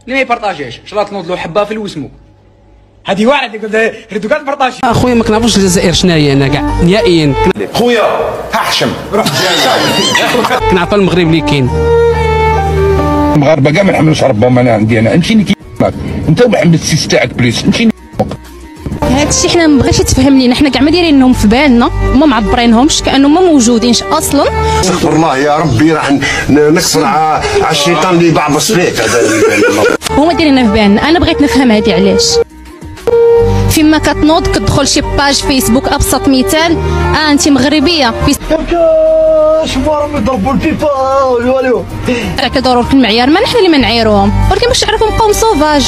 اللي ما يبارطاجيش شرات نوض له حبه في الوسمو. هذه واحد اللي قلت ريتو كاع تبارطاجي. اخويا ما كنعرفوش الجزائر شناهي انا كاع نهائيا. خويا احشم روح كنعرف المغرب اللي كاين. المغاربه كاع ما نحملوش ربهم. انا عندي انا نمشي كيفاك انت ومحمد السيس تاعك بليس نمشي. هذا الشيء حنا ما بغيتش تفهم لينا، حنا كاع ما دايرينهم في بالنا وما معبرينهمش كانهم ما موجودينش اصلا. استغفر الله يا ربي راح نكسر على الشيطان اللي بعبص فيك. هذا هما دايرينها في بالنا. انا بغيت نفهم هذه علاش. فيما كتنوض كتدخل شي باج فيسبوك، ابسط مثال انت مغربيه شوفوا راهم يضربوا الفيفا والو كيدوروا في المعيار، ما نحن اللي ما نعيروهم، ولكن باش تعرفوا بقاو سوفاج.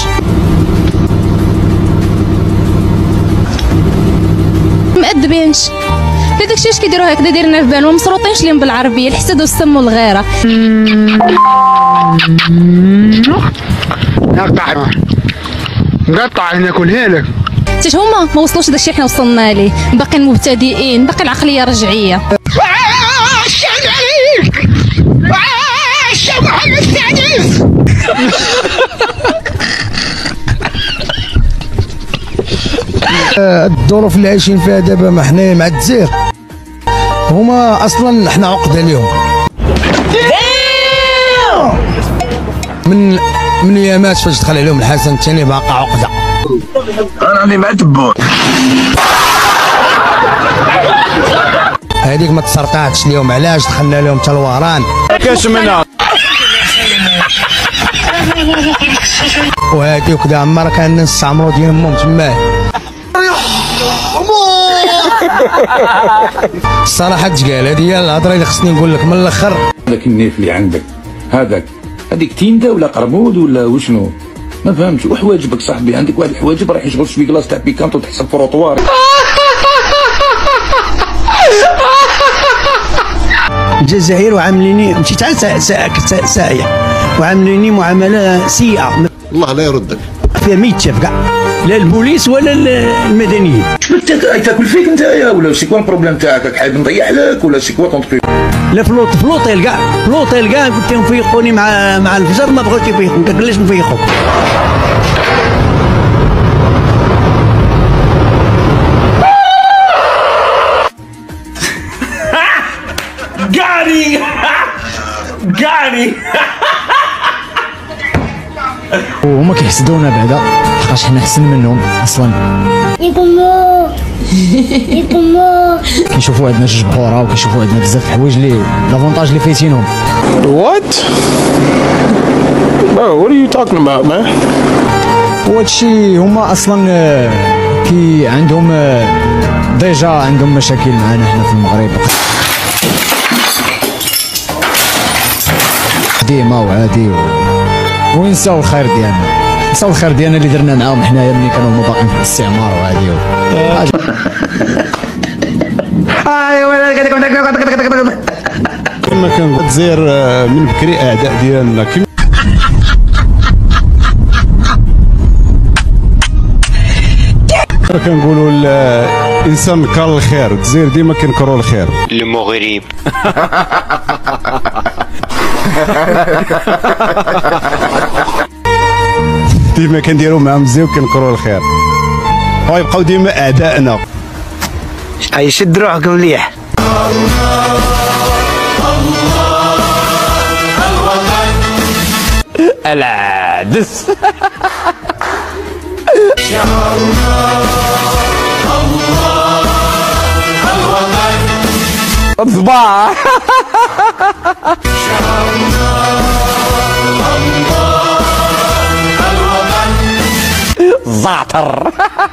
مأدبينش لا داكشي اش كيديروا هكذا دايرين في بالهم، مسروطينش ليهم بالعربيه، الحسد والسم والغيره. نقطع ناكلها لك. حتى هما ما وصلوش داكشي حنا وصلنا ليه، باقي مبتدئين، باقي العقليه رجعيه. محمد السادس. الظروف اللي عايشين فيها دابا ما حنايا مع الجزائر هما اصلا حنا عقده ليهم من يامات فاش دخل عليهم الحسن الثاني باقا عقده. انا راني مع تبون هذيك ما تسرطاتش اليوم، علاش دخلنا لهم حتى الوهران كاش منها وهادي وكذا عمر كان نستعمروا ديال امهم تماه. الصراحه تقال هذه هي الهضره اللي خصني نقول لك من الاخر. هذاك النيف اللي عندك هذيك تيندا ولا قرمود ولا وشنو ما فهمتش. وحواجبك صاحبي عندك واحد الحواجب راح يشغل شويه كلاص تاع بيكانتو تحت الفروطوار. الجزائر وعامليني مشيت على ساعيه وعامليني معامله سيئه. الله لا يردك فيها ما يتشاف كاع لا البوليس ولا المدنيين. شنو تاكل فيك نتايا ولا سي كوا البروبليم تاعك؟ حاب نضيع لك ولا سي كوا طونطري؟ لا في لوطيل كاع قلت لهم فيقوني مع الفجر ما بغاوش يفيقوا. قلت علاش نفيقوا؟ قاني وهما كيحسدونا بعدا حقاش حنا احسن منهم اصلا. يطمو كيشوفوا عندنا جوج بحوره وكيشوفوا عندنا بزاف الحوايج اللي لافونتاج اللي فايتينهم. What? Bro, what are you talking about, man? وهادشي هما اصلا كي عندهم ديجا عندهم مشاكل معنا حنا في المغرب ديما وعادي وينساو الخير ديالنا، نساو الخير ديالنا اللي درنا معاهم حنايا ملي كانوا هما باقيين في الاستعمار وعادي. كما كان الجزائر من بكري اعداء ديالنا. كنقولوا الانسان كار الخير، الجزائر ديما كنكروا الخير. المغرب ديما كنديروا معاهم مزيان وكنكروا الخير ويبقاو ديما اعدائنا. يشد روحكم مليح. العدس صباح زعتر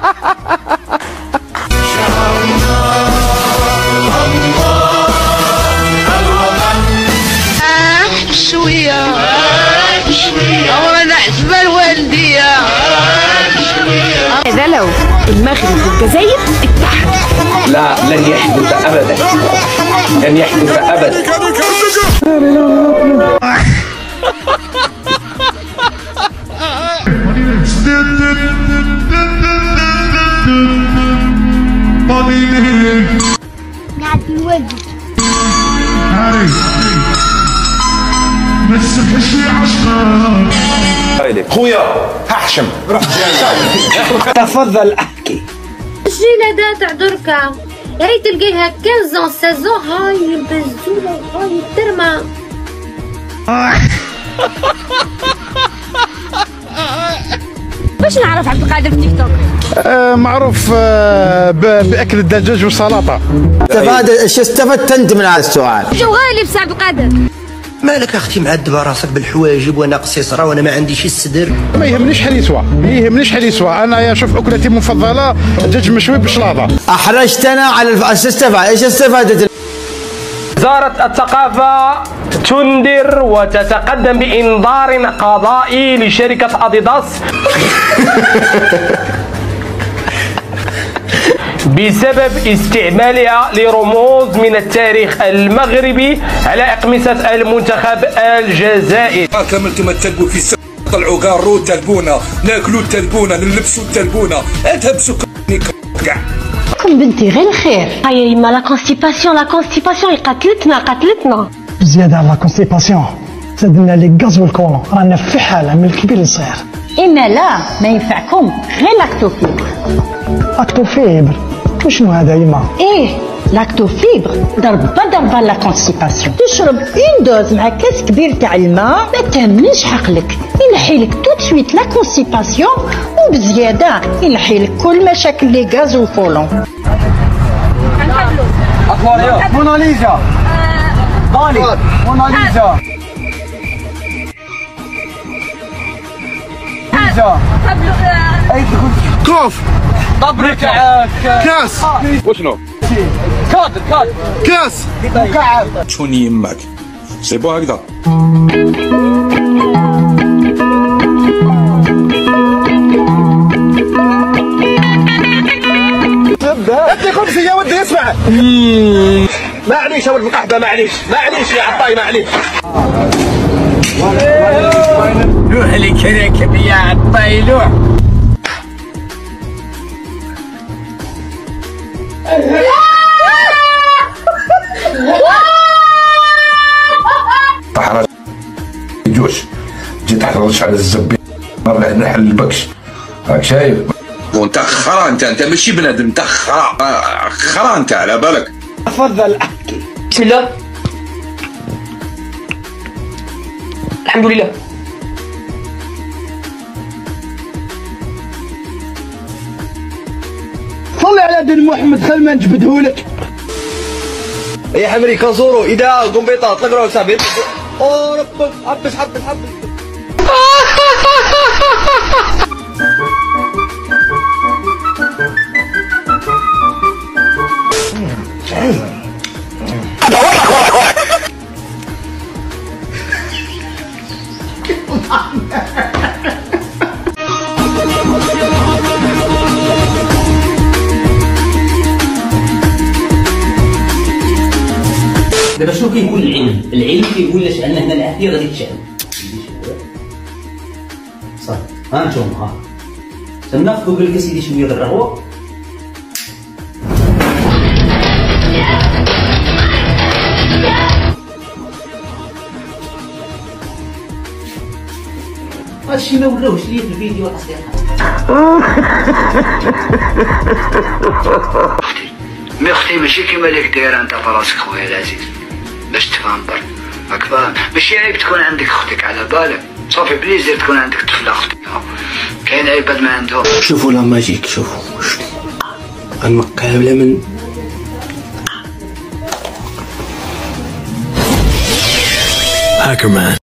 شوية وانا حسب الوالدية. هذا لو المغرب والجزائر اتحدوا لا لن يحدث ابدا، لن يحدث ابدا. قاعد يوقف خويا احشم تفضل احكي. الجيلة تاع دركا يا ريت تلقيها 15 16 هاي البزولة هاي الترمة. باش نعرف عبد القادر في تيك توك؟ معروف باكل الدجاج والسلطه. ايش استفدت انت من هذا السؤال؟ شو غالب سي عبد القادر؟ مالك اختي معذبه راسك بالحواجب وانا قصيصره وانا ما عنديش الصدر. ما يهمنيش حل يسوى، انا يا شوف اكلتي المفضله دجاج مشوي بشلاضه. احرجتنا على ايش استفادت؟ وزارة الثقافة تنذر وتتقدم بإنذار قضائي لشركة أديداس بسبب استعمالها لرموز من التاريخ المغربي على أقمصة المنتخب الجزائري. كما انتم تلقوا في السوق طلعوا قاروا تلبونا، ناكلوا تلبونا، نلبسوا تلبونا، تهبسوا كاع. كم بنتي غير خير. هيا يما لا كونستيباسيون قتلتنا. زيادة على لا كونستيباسيون زادنا لي غاز والكولون رانا في حالة من الكبير للصغير. إما لا ما ينفعكم غير لاكتوفيبر. لاكتوفيبر وشنو هذا يما؟ إيه لاكتوفيبر ضربة لا كونستيباسيون. تشرب اون دوز مع كاس كبير تاع الماء ما تهمنش عقلك، ينحيلك تو سويت لا كونستيباسيون وبزيادة ينحيلك كل مشاكل لي غاز والكولون. موناليزا بالي موناليزا كوف طبرك كاس وشنو؟ كاس مكعب. شكون يماك؟ سي بو هكذا. ادي خبزي يا ودي اسمع. معليش يا ولد القحبه، معليش يا عطاي معليش. لوح لي كريك يا عطاي لوح. طحرج جوش جيت تحرش على الزبي ما نحلبكش. راك شايف؟ وانت خرا انت ماشي بنادم، انت خرا انت على بالك. تفضل احكي. بسم الله الحمد لله. صلي على دين محمد خل ما نجبدهولك. يا حمري كازورو اذا قنبيطه طلقوا سابيط. اوه ربك حبس. دابا شنو كيقول العلم كيقول لك ان هنا العافيه غادي تشعل صافي. ها نتوما تناخذوا بالك سيدي شويه د الرغوه. هادشي ما ولاوش ليا في الفيديو الاصدقاء. مي اختي ماشي كيما اللي داير انت فراسك خويا العزيز باش تفهم برك، راك فاهم؟ ماشي عيب تكون عندك اختك على بالك، صافي بليزير تكون عندك طفله اختك، كاين عباد ما عندهم. شوفوا لا ماجيك، شوفوا غنقابله من هاكر مان.